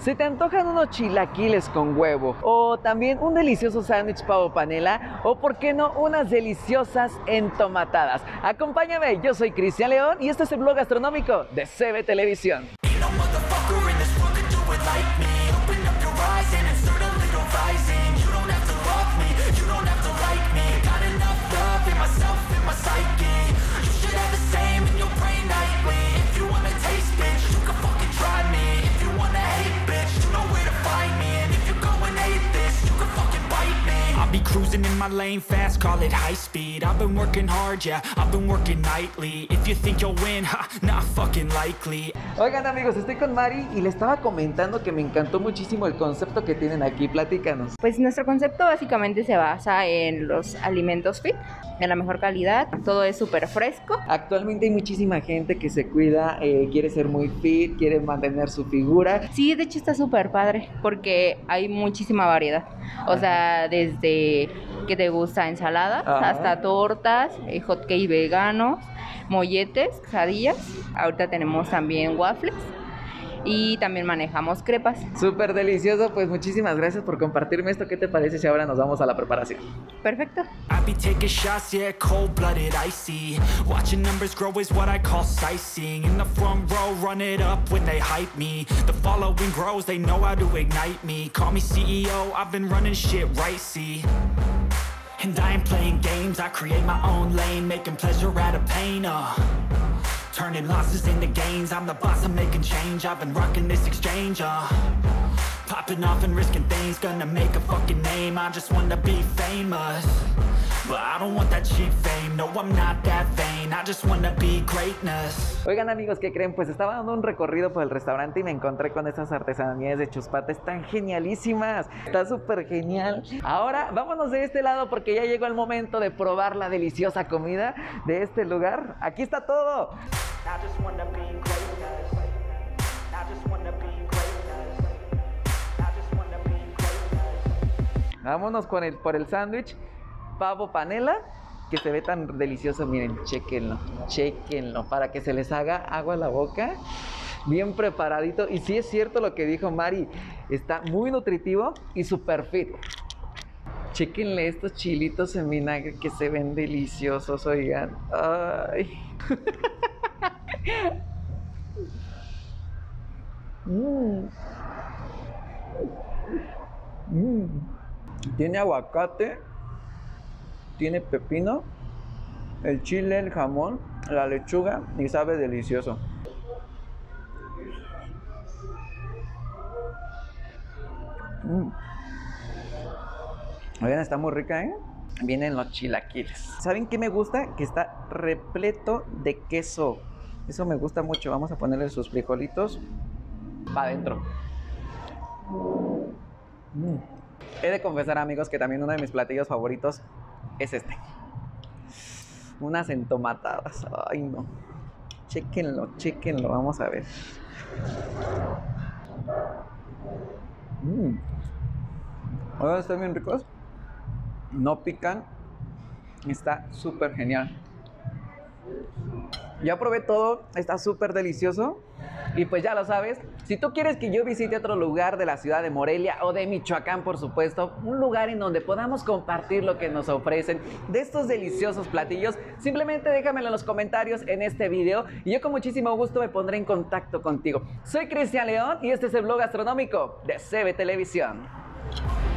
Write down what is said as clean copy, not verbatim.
¿Se te antojan unos chilaquiles con huevo? O también un delicioso sándwich pavo panela, o por qué no, unas deliciosas entomatadas. Acompáñame, yo soy Cristian León y este es el blog gastronómico de CB Televisión. Cruising in my lane fast, call it high speed. I've been working hard, yeah, I've been working nightly. If you think you'll win, ha, not fucking likely. Oigan amigos, estoy con Mari y le estaba comentando que me encantó muchísimo el concepto que tienen aquí. Platícanos. Pues nuestro concepto básicamente se basa en los alimentos fit, de la mejor calidad, todo es súper fresco. Actualmente hay muchísima gente que se cuida, quiere ser muy fit, quiere mantener su figura. Sí, de hecho está súper padre porque hay muchísima variedad. O sea, desde que te gusta ensaladas, hasta tortas, hot cake veganos, molletes, quesadillas. Ahorita tenemos también waffles y también manejamos crepas. Súper delicioso, pues muchísimas gracias por compartirme esto. ¿Qué te parece si ahora nos vamos a la preparación? Perfecto. I be taking shots, yeah, cold-blooded, icy. Watching numbers grow is what I call sightseeing. In the front row, run it up when they hype me. The following grows, they know how to ignite me. Call me CEO, I've been running shit right, see. And I ain't playing games, I create my own lane, making pleasure out of pain, turning losses into gains, I'm the boss, I'm making change. I've been rocking this exchange, popping off and risking things, gonna make a fucking name. I just wanna be famous, but I don't want that cheap fame. No, I'm not that vain, I just wanna be greatness. Oigan amigos, ¿qué creen? Pues estaba dando un recorrido por el restaurante y me encontré con estas artesanías de Chuspates tan genialísimas. Está súper genial. Ahora vámonos de este lado porque ya llegó el momento de probar la deliciosa comida de este lugar. Aquí está todo. I just wanna be greatness. I just wanna be greatness. I just wanna be greatness. Vámonos por el sándwich pavo panela, que se ve tan delicioso. Miren, chéquenlo, chéquenlo, para que se les haga agua a la boca. Bien preparadito. Y sí es cierto lo que dijo Mari, está muy nutritivo y super fit. Chéquenle estos chilitos en vinagre que se ven deliciosos, oigan. Ay. Tiene aguacate, tiene pepino, el chile, el jamón, la lechuga y sabe delicioso. Oigan, está muy rica, ¿eh? Vienen los chilaquiles. ¿Saben qué me gusta? Que está repleto de queso. Eso me gusta mucho. Vamos a ponerle sus frijolitos para adentro. He de confesar, amigos, que también uno de mis platillos favoritos es este. Unas entomatadas. Ay, no. Chéquenlo, chéquenlo. Vamos a ver. Ahora están bien ricos. No pican. Está súper genial. Ya probé todo, está súper delicioso. Y pues ya lo sabes, si tú quieres que yo visite otro lugar de la ciudad de Morelia o de Michoacán, por supuesto, un lugar en donde podamos compartir lo que nos ofrecen de estos deliciosos platillos, simplemente déjamelo en los comentarios en este video y yo con muchísimo gusto me pondré en contacto contigo. Soy Cristian León y este es el blog gastronómico de CB Televisión.